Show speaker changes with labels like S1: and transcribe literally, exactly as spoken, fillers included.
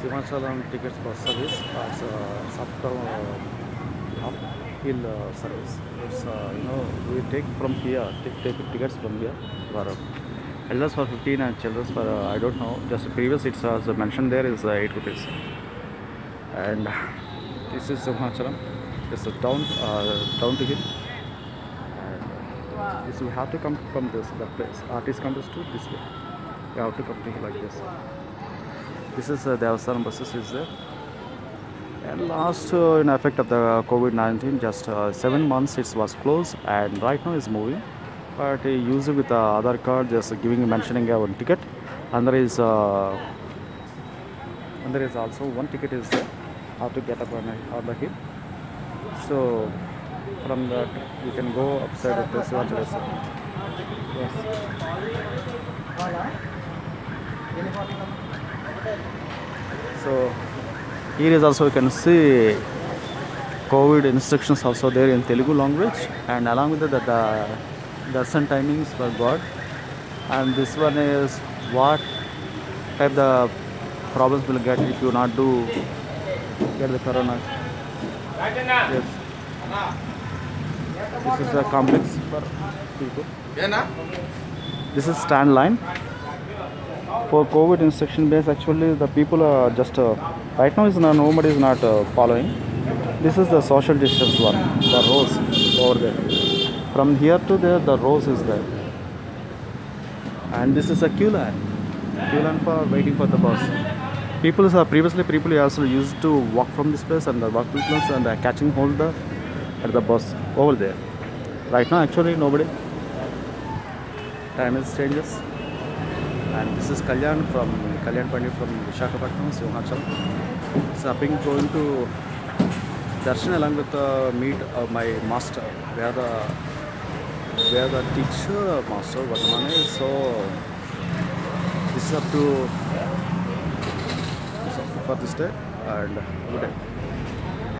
S1: Simhachalam tickets bus service as uh, up to uh, uphill uh, service. It's uh, you know we take from here, take, take tickets from here for uh, elders for fifteen and children for uh, I don't know. Just previous it's uh, as mentioned there is uh, eight rupees. And this is Simhachalam. It's a down uh, down to hill. And uh, this we have to come from this that place. Artist comes to this way. You have to come to here like this. This is uh, the Devastaram buses is there. And last uh, in effect of the COVID nineteen, just uh, seven months it was closed, and right now is moving. But uh, use it with the other card, just giving mentioning a one ticket, and there is uh, and there is also one ticket is there. How to get up on, on the hill. So from that you can go upside of this one. Yes. So here is also you can see COVID instructions also there in Telugu language, and along with that the, the darshan timings for God, and this one is what type the problems will get if you not do get the corona. Yes. This is a complex for people. This is stand line. For COVID instruction base, actually the people are just uh, right now is not, nobody is not uh, following. This is the social distance one, the rows over there. From here to there, the rows is there, and this is a queue line. Queue line for waiting for the bus. People are previously people also used to walk from this place and the walk this place and the catching hold the at the bus over there. Right now, actually nobody. Time is changes. And this is Kalyan from Kalyan Pandit from Visakhapatnam, Simhachalam. So, I'm going to darshan along with uh, meet uh, my master. We are the we are the teacher master Vartamane. So this is up to for this day, and good day.